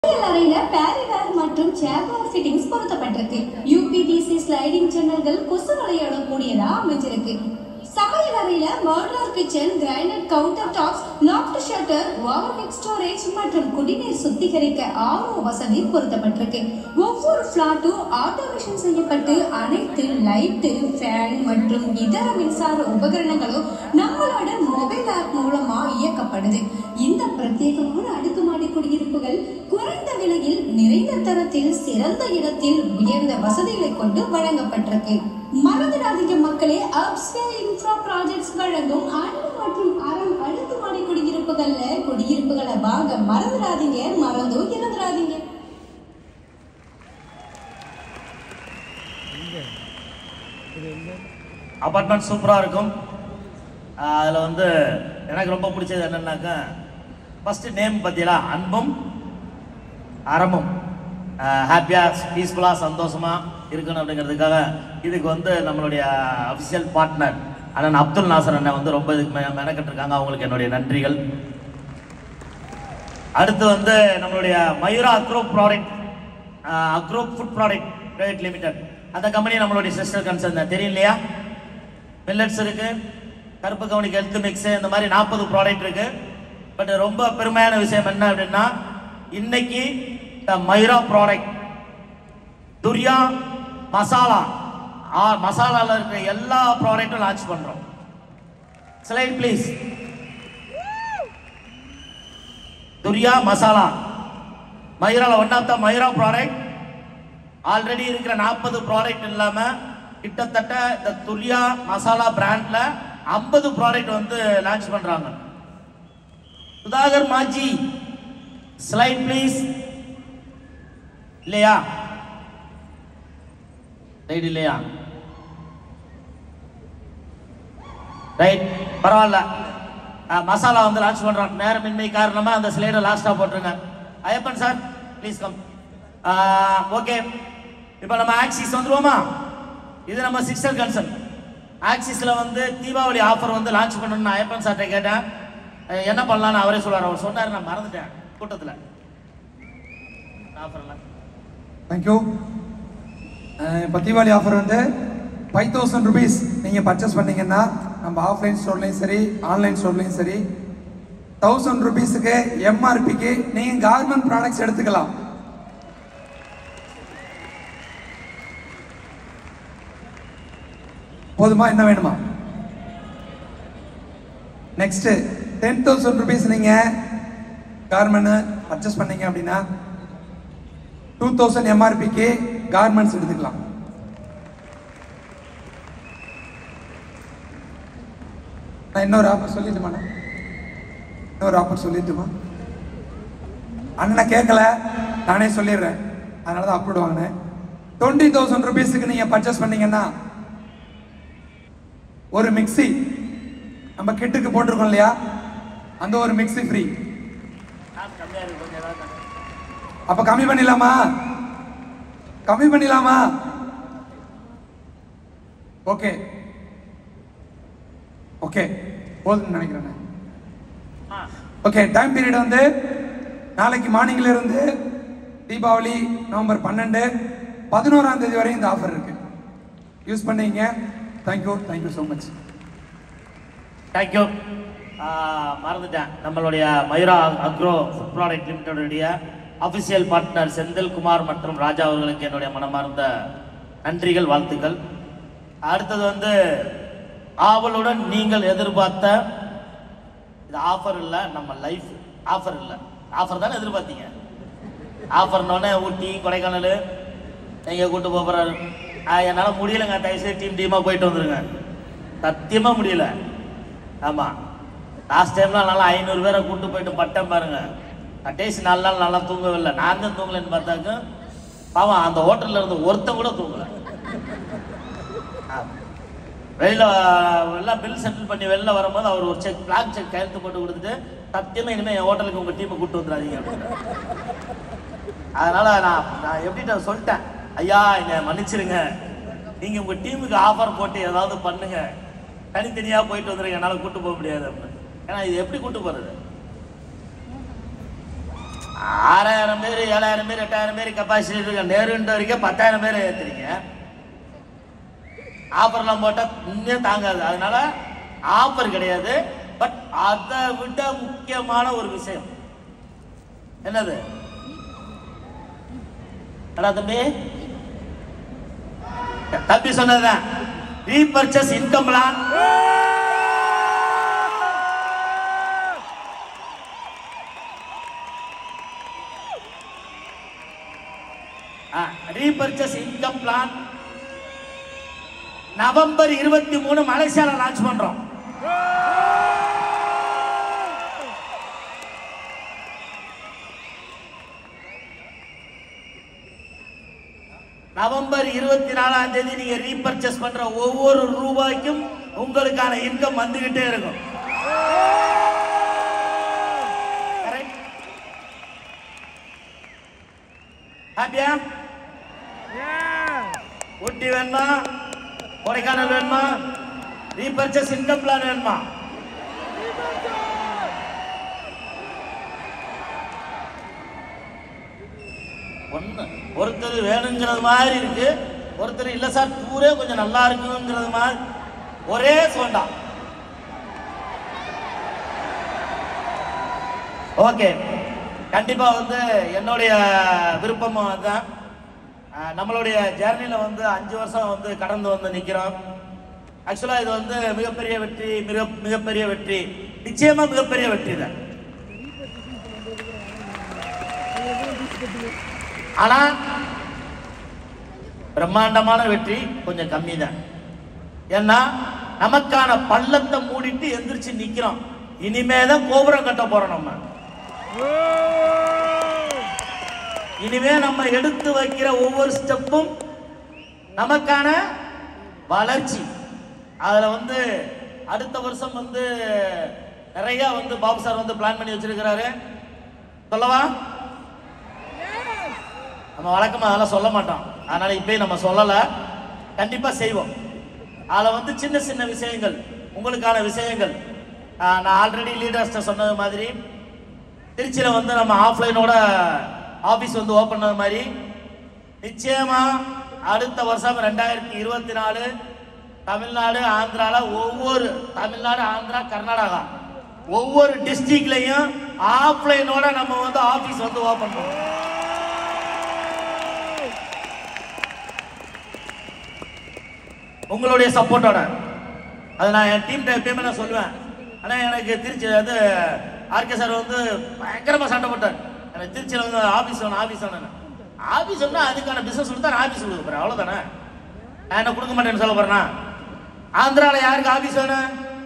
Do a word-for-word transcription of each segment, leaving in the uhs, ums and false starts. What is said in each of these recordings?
அறையில பேரிவேர் மற்றும் chamber fittings பொருத்தப்பட்டிருக்கு. யூபிவிசி ஸ்லைடிங் ஜன்னல்கள் கொசு வலையோட கூடியதா அமைஞ்சிருக்கு. சமையல் அறையில modular kitchen, granite counter tops, loft shutter, overhead storage மற்றும் குடிநீர் சுத்திகரிக்க ஆர்ஓ வசதி பொருத்தப்பட்டிருக்கு. ஒவ்வொரு பிளாட்டும் ஆட்டோமேஷன் செய்யப்பட்டு அனைத்து லைட்டு, ஃபேன் மற்றும் இதர மின்சார உபகரணங்களும் நம்மளோட மொபைல் ஆப் மூலமா இயக்கப்படுது. இந்த பிரத்யேகமான அடுக்குமாடி குடியிருப்புகள் குறைந்த விலையில், நிறைந்த தரத்தில், சிறந்த இடத்தில், உயர்ந்த வசதிகளை கொண்டு வழங்கப்பட்டிருக்கு. மறந்துடாதீங்க மக்களே, அப்ஸ்கேல் இன்ஃப்ரா ப்ராஜெக்ட்ஸ் வழங்கும் அணு மற்றும் அறம் அடுக்குமாடி குடியிருப்புகள்ல குடியிருப்புகளை வாங்க மறந்துடாதீங்க, மறந்தும் இறந்துடாதீங்க. அபார்ட்மெண்ட் சூப்பரா இருக்கும். அதுல வந்து எனக்கு ரொம்ப பிடிச்சது என்னன்னாக்கா, ஃபர்ஸ்ட் நேம் பத்தியா அன்பும் அறமும், ஹாப்பியா பீஸ்ஃபுல்லா சந்தோஷமா இருக்கணும் அப்படிங்கிறதுக்காக இதுக்கு வந்து நம்மளுடைய அஃபிஷியல் பார்ட்னர் அண்ணன் அப்துல் நாசர் அண்ணன் வந்து ரொம்ப இதுக்கு மெனக்கட்டு இருக்காங்க. அவங்களுக்கு என்னுடைய நன்றிகள். அடுத்து வந்து நம்மளுடைய Mayura agro product agro food product private limited, அந்த கம்பெனி நம்மளுடைய சிஸ்டர் கன்சர்ன் தான், தெரியும் இல்லையா? மில்லட்ஸ் இருக்கு, கருப்பு கவுனிக்கு ஹெல்த் மிக்ஸ், இந்த மாதிரி நாற்பது ப்ராடக்ட் இருக்கு. பட் ரொம்ப பெருமையான விஷயம் என்ன அப்படின்னா, இன்னைக்கு மயூரா ப்ராடக்ட் துரியா மசாலா மசாலால இருக்கிற எல்லா ப்ராடக்ட்டும் லான்ச் பண்றோம். Slide please. துரியா மசாலா மயூரால one of the Mayura product. Already இருக்கிற நாற்பது ப்ராடக்ட் இல்லாம கிட்டத்தட்ட இந்த துரியா மசாலா பிராண்ட்ல ஐம்பது ப்ராடக்ட் வந்து லான்ச் பண்றாங்க. Sudhakar Maji, slide please. இல்லையா? ரைட் இல்லையா? ரைட், பரவாயில்ல. மசாலா வந்து லான்ச் பண்றோம். நேரமின்மை காரணமா அந்த ஸ்லைடை லாஸ்டா போட்டுருங்க. Ayyappan sir please come. Okay, இப்போ நம்ம ஆக்சிஸ் வந்துருவோமா? இது நம்ம சிஸ்டர் கன்சர்ன். ஆக்சிஸ்ல வந்து தீபாவளி ஆஃபர் வந்து லான்ச் பண்ணணும்னு ஐயப்பன் சார்ட்ட கேட்டேன். என்ன பண்ணலான்னு அவரே சொல்றாரு. அவர் சொன்னார், நான் மறந்துட்டேன் கூட்டத்தில். ஆஃபர்லாம் தேங்க்யூ. இப்போ தீபாவளி ஆஃபர் வந்து ஃபைவ் தௌசண்ட் ருபீஸ் நீங்கள் பர்ச்சேஸ் பண்ணீங்கன்னா நம்ம ஆஃப்லைன் ஸ்டோர்லையும் சரி ஆன்லைன் ஸ்டோர்லையும் சரி தௌசண்ட் ருபீஸுக்கு எம்ஆர்பிக்கு நீங்கள் கார்மெண்ட் ப்ராடக்ட்ஸ் எடுத்துக்கலாம். போதுமா? என்ன வேணுமா? நெக்ஸ்ட் டென் தௌசண்ட் ருபீஸ் நீங்கள் கார்மெண்ட் பர்ச்சேஸ் பண்ணீங்க அப்படின்னா டூ தௌசண்ட் எம்ஆர்பிக்கு கார்மெண்ட்ஸ் எடுத்துக்கலாம். நான் இன்னொரு ஆஃபர் சொல்லிட்டுமா? இன்னொரு ஆஃபர் சொல்லிட்டுமா? அண்ணனை கேட்கல, நானே சொல்லிடுறேன். அதனால தான் அப்லோட் வாங்கினேன். டுவெண்ட்டி தௌசண்ட் ருபீஸுக்கு நீங்க பர்ச்சேஸ் பண்ணீங்கன்னா ஒரு மிக்சி நம்ம கிட்டுக்கு போட்டிருக்கோம் இல்லையா, அந்த ஒரு மிக்சி ஃப்ரீ. அப்ப கம்மி பண்ணிடலாமா? கம்மி பண்ணிடலாமா? ஓகே ஓகே போதும்னு நினைக்கிறேன். ஓகே, டைம் பீரியட் வந்து நாளைக்கு மார்னிங்ல இருந்து தீபாவளி நவம்பர் பன்னெண்டு பதினோராம் தேதி வரை இந்த ஆஃபர் இருக்கு. யூஸ் பண்ணீங்க. Thank you thank you so much. Thank you. மறந்துட்டேன், நம்மளுடைய மயூரா அக்ரோ ஃபுட் ப்ராடக்ட் லிமிடெடுடைய அஃபிஷியல் பார்ட்னர் செந்தில் குமார் மற்றும் ராஜா அவர்களுக்கு என்னுடைய மனமார்ந்த நன்றிகள், வாழ்த்துக்கள். அடுத்தது வந்து ஆவலுடன் நீங்கள் எதிர்பார்த்த இது ஆஃபர் இல்லை, நம்ம லைஃப் ஆஃபர் இல்லை. ஆஃபர் தானே எதிர்பார்த்தீங்க? ஆஃபர்னோடனே ஊட்டி கொடைக்கானல் எங்கே கூட்டு போகிறாரு. என்னால் முடியலைங்க, தயவுசெய்து டீம் டீமாக போயிட்டு வந்துருங்க. சத்தியமாக முடியல. ஆமாம், லாஸ்ட் டைம்லாம் நல்லா ஐநூறு பேரை கூப்பிட்டு போயிட்டு பட்டம் பாருங்க. கடைசி நாலு நாள் நல்லா தூங்கவில்லை. நான் தான் தூங்கலைன்னு பார்த்தாக்க பாவம் அந்த ஹோட்டலில் இருந்து ஒருத்தன் கூட தூங்கலை. வெளியில் எல்லாம் பில் செட்டில் பண்ணி வெளில வரும்போது அவர் ஒரு செக் பிளாக் செக் கையெழுத்து போட்டு கொடுத்துட்டு, சத்தியமாக இனிமேல் என் ஹோட்டலுக்கு உங்கள் டீமை கூப்பிட்டு வந்துடாதீங்க அப்படின்னு. அதனால் நான் நான் எப்படிட்ட சொல்லிட்டேன், ஐயா என்னை மன்னிச்சிருங்க, நீங்கள் உங்கள் டீமுக்கு ஆஃபர் போட்டு ஏதாவது பண்ணுங்க, தனித்தனியாக போயிட்டு வந்துடுங்க, என்னால் கூப்பிட்டு போக முடியாது அப்படின்னு. ஏன்னா இது எப்படி கூப்பிட்டு போகிறது? ஆறாயிரம் பேர் ஏழாயிரம் பேர் எட்டாயிரம் பேர் கெப்பாசிட்டி இருக்க நேருன்ற வரைக்கும் பத்தாயிரம் பேர் ஏற்றுறீங்க. ஆஃபர்லாம் போட்டால் இன்னும் தாங்காது. அதனால ஆஃபர் கிடையாது. பட் அதை விட முக்கியமான ஒரு விஷயம் என்னது தம்பி தம்பி சொன்னதுதான் repurchase income plan. Repurchase income plan November இருபத்தி மூணு மலேசியால லான்ச் பண்றோம். நவம்பர் இருபத்தி நாலாம் தேதி நீங்க ரீபர்ச்சேஸ் பண்ற ஒவ்வொரு ரூபாய்க்கும் உங்களுக்கான இன்கம் வந்துகிட்டே இருக்கும். ஹாப்பியா? ஊட்டி வேணுமா, கொடைக்கானல் வேணுமா, ரீபர்ச்சேஸ் இன்கம் பிளான் வேணுமா? ஒண்ணு ஒருத்தர் வேணுங்கிறது மாதிரி இருக்கு, ஒருத்தர் இல்ல சார் டூரே கொஞ்சம் நல்லா இருக்குங்கிறது மாதிரி. ஒரே சோண்டா. ஓகே, கண்டிப்பா வந்து என்னுடைய விருப்பம் தான். நம்மளுடைய ஜேர்னில வந்து அஞ்சு வருஷம் வந்து கடந்து வந்து நிக்கிறோம். ஆக்சுவலா இது வந்து மிகப்பெரிய வெற்றி, மிக மிகப்பெரிய வெற்றி, நிச்சயமா மிகப்பெரிய வெற்றி தான். ஆனா பிரம்மாண்டமான வெற்றி கொஞ்சம் கம்மி தான். ஏன்னா நமக்கான பள்ளத்தை மூடிட்டு எந்திரிச்சு நிக்கிறோம். இனிமேதான் கோபுரம் கட்ட போறோம். நம்ம இனிமே நம்ம எடுத்து வைக்கிற ஒவ்வொரு ஸ்டெப்பும் நமக்கான வளர்ச்சி. அதுல வந்து அடுத்த வருஷம் வந்து நிறைய வந்து பாபு சார் வந்து பிளான் பண்ணி வச்சிருக்கிறாரு. சொல்லவா? நம்ம வழக்கமா அதெல்லாம் சொல்ல மாட்டோம், அதனால இப்பயே நம்ம சொல்லல, கண்டிப்பா செய்வோம். அதுல வந்து சின்ன சின்ன விஷயங்கள், உங்களுக்கான விஷயங்கள். நான் ஆல்ரெடி லீடர்ஸ்ட சொன்னது மாதிரி திருச்சியில வந்து நம்ம ஆஃப்லைனோட ஆபீஸ் வந்து ஓபன் பண்ணது மாதிரி நிச்சயமா அடுத்த வருஷம் ரெண்டாயிரத்தி இருபத்தி நாலு தமிழ்நாடு ஆந்திரால ஒவ்வொரு தமிழ்நாடு ஆந்திரா கர்நாடகா ஒவ்வொரு டிஸ்ட்ரிக்ட்லயும் ஆஃப்லைனோட நம்ம வந்து ஆபீஸ் வந்து ஓபன் பண்ணுவோம். உங்களுடைய சப்போர்ட்டோட. அது நான் என் டீம் எப்பயுமே நான் சொல்லுவேன். ஆனால் எனக்கு திருச்சி அது ஆர்கே சார் வந்து பயங்கரமாக சண்டை போட்டார். எனக்கு திருச்சியில் வந்து ஆஃபீஸ் வேணும் ஆஃபீஸ் வேணும். ஆஃபீஸ் வேணும்னா அதுக்கான பிஸ்னஸ் கொடுத்தா நான் ஆஃபீஸ் கொடுக்க போகிறேன், அவ்வளோதானே. நான் என்ன கொடுக்க மாட்டேன்னு சொல்ல போறேன்னா? ஆந்திராவில் யாருக்கு ஆஃபீஸ் வேணும்?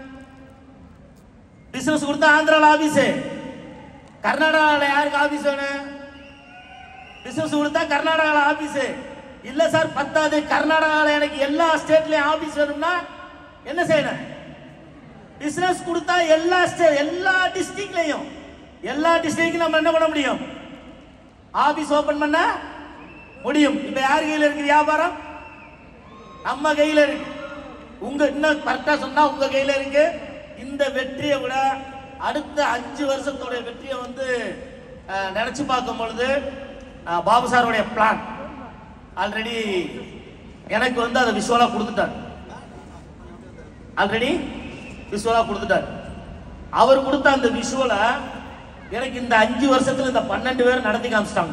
பிஸ்னஸ் கொடுத்தா ஆந்திராவில் ஆஃபீஸு. கர்நாடகாவில் யாருக்கு ஆஃபீஸ் வேணும்? பிஸ்னஸ் கொடுத்தா கர்நாடகாவில் ஆஃபீஸு. இல்ல சார் பத்தாது, கர்நாடகாவில் எனக்கு எல்லா ஸ்டேட்லயும் ஆபீஸ் வேணும்னா என்ன செய்யணும்? பிசினஸ் கொடுத்தா எல்லா ஸ்டேட் எல்லா டிஸ்ட்ரிக்ட்லயும் எல்லா டிஸ்ட்ரிக்ட்லயும் நம்ம என்ன பண்ண முடியும்? ஆபீஸ் ஓபன் பண்ண முடியும். இப்ப யார் கையில இருக்கு வியாபாரம்? நம்ம கையில இருக்கு. உங்க இன்னும் கரெக்டா சொன்னா உங்க கையில இருக்கு. இந்த வெற்றியை விட அடுத்த அஞ்சு வருஷத்தோட வெற்றியை வந்து நினைச்சு பார்க்கும் பொழுது பாபு சாருடைய பிளான் ஆல்ரெடி எனக்கு வந்து அதை விஷுவலா கொடுத்துட்டார். ஆல்ரெடி விஷுவலா கொடுத்துட்டார். அவர் கொடுத்த அந்த விஷுவல எனக்கு இந்த அஞ்சு வருஷத்துல இந்த பன்னெண்டு பேர் நடத்தி காமிச்சிட்டாங்க.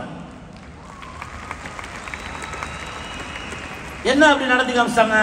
என்ன அப்படி நடத்தி காமிச்சிட்டாங்க?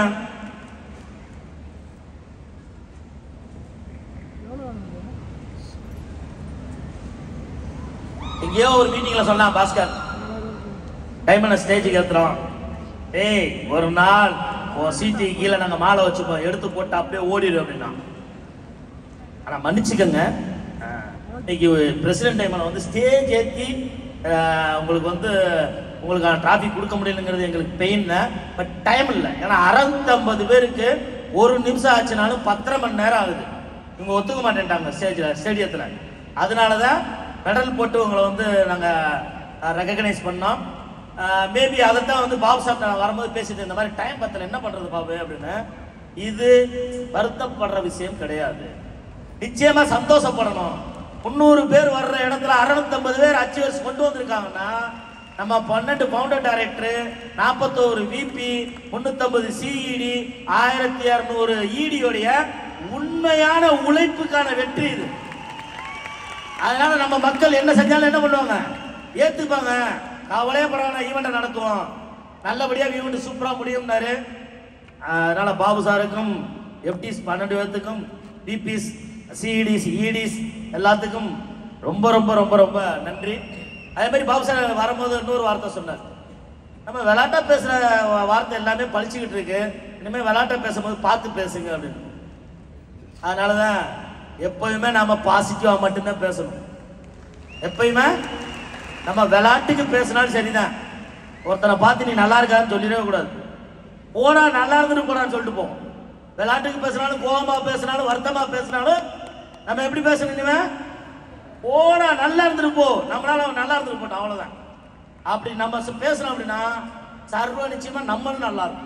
எங்கேயோ ஒரு மீட்டிங்ல சொன்னா பாஸ்கர் டைமண்ட் ஸ்டேஜுக்கு ஏத்துறோம். ஏய் ஒரு நாள் உன் சீட்டு கீழே நாங்க மாலை வச்சுப்போம், எடுத்து போட்டு அப்படியே ஓடிடு அப்படின்னா. ஆனா மன்னிச்சுக்கங்க, இன்னைக்கு பிரசிடென்ட் டைம்ல வந்து ஸ்டேஜ் ஏற்றி உங்களுக்கு வந்து உங்களுக்கான டிராஃபிக் கொடுக்க முடியலங்கிறது எங்களுக்கு பெயின். பட் டைம் இல்லை. ஏன்னா அறுபத்தம்பது பேருக்கு ஒரு நிமிஷம் ஆச்சுனாலும் பத்தரை மணி நேரம் ஆகுது. இவங்க ஒத்துக்க மாட்டேன்ட்டாங்க ஸ்டேஜில் ஸ்டேடியத்தில். அதனால தான் மெடல் போட்டு உங்களை வந்து நாங்கள் ரெகக்னைஸ் பண்ணோம். மேபி அதைத்தான் வந்து பாபு சார் நான் வரும்போது பேசிட்டு இந்த மாதிரி டைம் பத்தல என்ன பண்றது பாபு அப்படின்னு. இது வருத்தப்படுற விஷயம் கிடையாது. நிச்சயமா சந்தோஷப்படணும். முந்நூறு பேர் வர்ற இடத்துல அறுநூத்தி ஐம்பது பேர் அச்சீவர்ஸ் கொண்டு வந்திருக்காங்கன்னா நம்ம பன்னெண்டு ஃபவுண்டர் டைரக்டர், நாற்பத்தோரு விபி, முன்னூத்தம்பது சிஇடி, ஆயிரத்தி இருநூறு இடியோடைய உண்மையான உழைப்புக்கான வெற்றி இது. அதனால நம்ம மக்கள் என்ன செஞ்சாலும் என்ன பண்ணுவாங்க, ஏத்துப்பாங்க. கவலையே பரவாயில்ல, ஈவெண்ட்டை நடத்துவோம், நல்லபடியா ஈவெண்ட் சூப்பரா முடியும்னாரு. அதனால பாபு சாருக்கும், எஃப்டிஸ் பன்னெண்டு பேர்த்துக்கும், பிபிஸ், சிஇடிஸ், இடிஸ் எல்லாத்துக்கும் ரொம்ப ரொம்ப ரொம்ப ரொம்ப நன்றி. அதே மாதிரி பாபு சார் வரும்போது இன்னொரு வார்த்தை சொன்னார், நம்ம விளையாட்டா பேசுற வார்த்தை எல்லாமே பழிச்சுக்கிட்டு இருக்கு, இனிமேல் விளையாட்டா பேசும்போது பார்த்து பேசுங்க அப்படின்னு. அதனாலதான் எப்பயுமே நாம பாசிட்டிவா மட்டும்தான் பேசணும். எப்பயுமே நம்ம விளையாட்டுக்கு பேசினாலும் சரிதான், ஒருத்தனை பார்த்து நீ நல்லா இருக்கான்னு சொல்லிடவே கூடாது. போனா நல்லா இருந்துட்டு போனான்னு சொல்லிட்டு போவோம். விளையாட்டுக்கு பேசினாலும், கோபமா பேசினாலும், வருத்தமா பேசினாலும் நம்ம எப்படி பேசணும், இனிமே போனா நல்லா இருந்துட்டு போ, நம்மளால நல்லா இருந்துட்டு போட்டோம், அவ்வளவுதான். அப்படி நம்ம பேசணும் அப்படின்னா சர்வ நிச்சயமா நம்மளும் நல்லா இருக்கும்.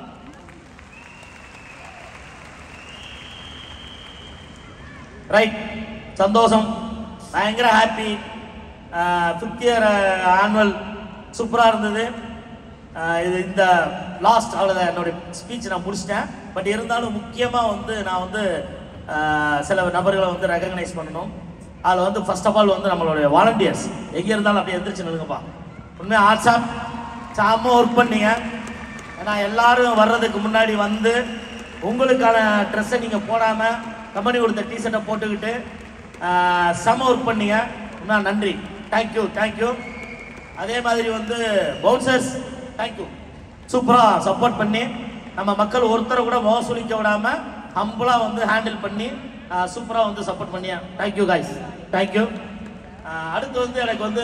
ரைட், சந்தோஷம், பயங்கர ஹாப்பி. ஃபிஃப்த் இயர் ஆனுவல் சூப்பராக இருந்தது. இது இந்த லாஸ்ட் அவ்வளோதான், என்னுடைய ஸ்பீச் நான் முடிச்சிட்டேன். பட் இருந்தாலும் முக்கியமாக வந்து நான் வந்து சில நபர்களை வந்து ரெகக்னைஸ் பண்ணணும். அதில் வந்து ஃபர்ஸ்ட் ஆஃப் ஆல் வந்து நம்மளுடைய வாலண்டியர்ஸ், எங்கே இருந்தாலும் அப்படியே எந்திரிச்சு நிலுங்கப்பா. உண்மையாக ஆட்ஸாப் சாம ஒர்க் பண்ணீங்க. ஏன்னா எல்லாரும் வர்றதுக்கு முன்னாடி வந்து உங்களுக்கான ட்ரெஸ்ஸை நீங்கள் போடாமல் கம்பெனி கொடுத்த டிஷர்ட்டை போட்டுக்கிட்டு செம ஒர்க் பண்ணீங்க. உண்மையாக நன்றி, தேங்க்யூ தேங்க்யூ. அதே மாதிரி வந்து பவுன்சர்ஸ் தேங்க்யூ, சூப்பராக சப்போர்ட் பண்ணி நம்ம மக்கள் ஒருத்தரை கூட மோசடிக்க விடாமல் ஹம்பிளாக வந்து ஹேண்டில் பண்ணி சூப்பராக வந்து சப்போர்ட் பண்ணி தேங்க்யூ காய்ஸ், தேங்க்யூ. அடுத்து வந்து எனக்கு வந்து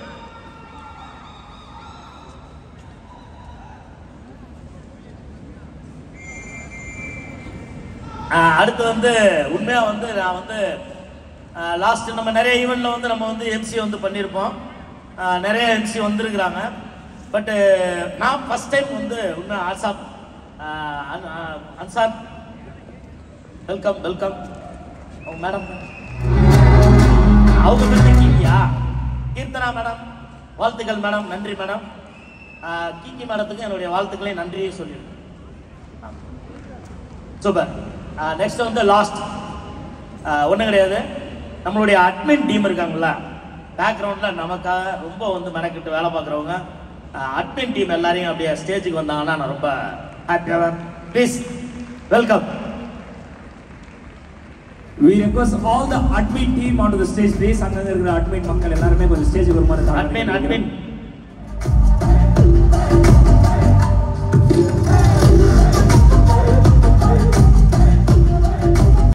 அடுத்து வந்து உண்மையாக வந்து நான் வந்து லாஸ்ட் நம்ம நிறைய ஈவெண்ட்டில் வந்து நம்ம வந்து எம்சி வந்து பண்ணியிருப்போம், நிறைய எம்சி வந்திருக்கிறாங்க. பட்டு நான் ஃபர்ஸ்ட் டைம் வந்து உண்மை ஆசாப் அன்சார் வெல்கம் வெல்கம். அவங்க மேடம், அவங்க பேர் கீக்கியா, கீர்த்தனா மேடம், வாழ்த்துக்கள் மேடம், நன்றி மேடம். கீக்கி மேடத்துக்கு என்னுடைய வாழ்த்துக்களை நன்றியை சொல்லிடுறேன். சூப்பர். நெக்ஸ்ட் வந்து லாஸ்ட் ஒன்றும் கிடையாது, நம்மளுடைய அட்மின் டீம் இருக்காங்களா, பேக்ரவுண்டில் நமக்காக ரொம்ப வந்து மெனக்கிட்டு வேலை பார்க்குறவங்க அட்மின் டீம் எல்லாரையும் அப்படியே ஸ்டேஜுக்கு வந்தாங்கன்னா நான் ரொம்ப ஹாப்பியாக. Please welcome. We request all the admin team onto the stage, please. அங்க இருக்கிற admin மக்கள் எல்லாரும் கொஞ்சம் ஸ்டேஜுக்கு வருமாறு. Admin admin